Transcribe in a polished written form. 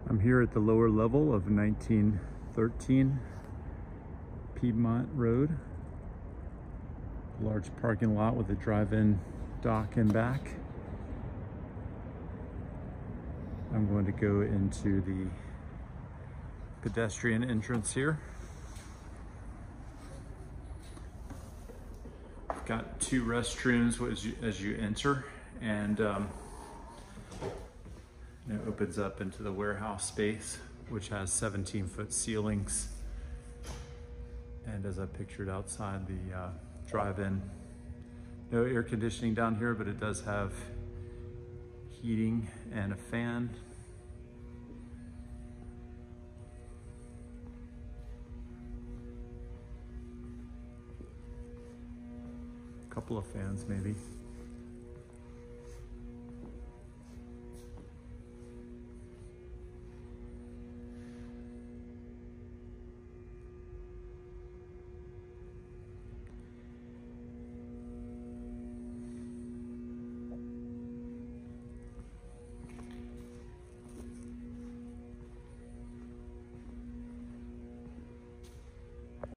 I'm here at the lower level of 1913 Piedmont Road. Large parking lot with a drive-in dock in back. I'm going to go into the pedestrian entrance here. Got two restrooms as you enter, and it opens up into the warehouse space, which has 17-foot ceilings. And as I pictured outside, the drive-in, no air conditioning down here, but it does have heating and a fan. A couple of fans maybe.